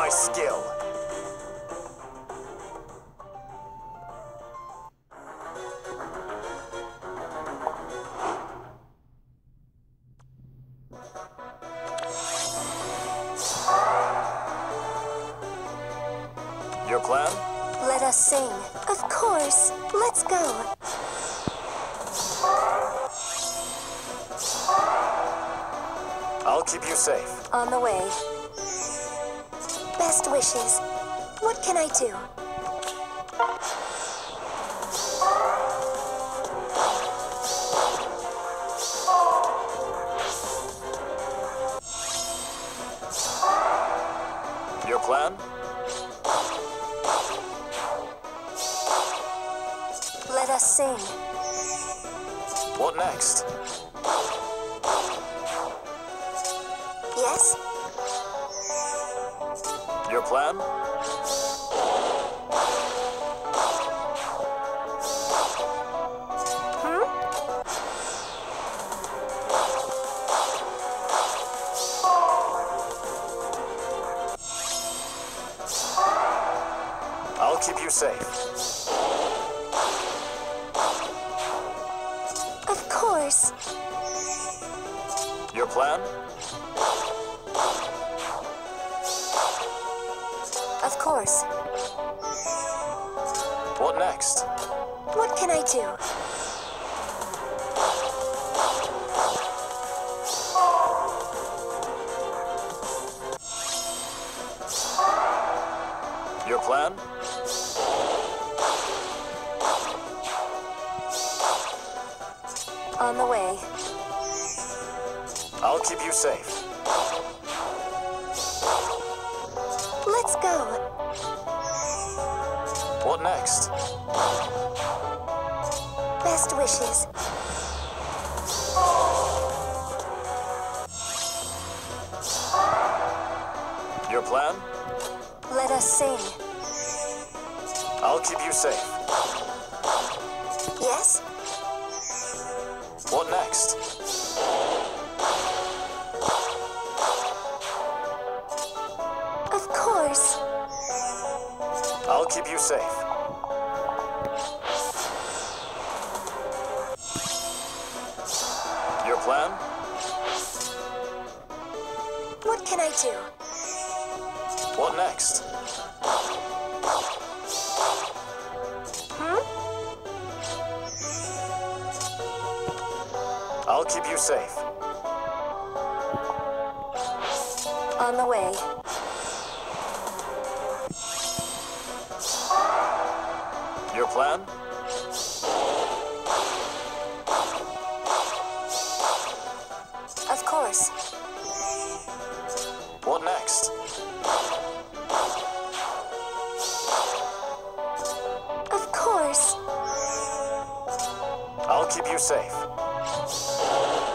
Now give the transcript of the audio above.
my skill. Your plan? Let us sing. Of course. Let's go. I'll keep you safe. On the way. Best wishes. What can I do? Your plan? Let us sing. What next? Yes? Your plan? I'll keep you safe. Of course. Your plan? Of course. What next? What can I do? Your plan? On the way. I'll keep you safe. Let's go. What next? Best wishes. Your plan? Let us sing. I'll keep you safe. Yes? What next? Of course. I'll keep you safe. Your plan? What can I do? What next? I'll keep you safe. On the way. Your plan? Of course. What next? Of course. I'll keep you safe.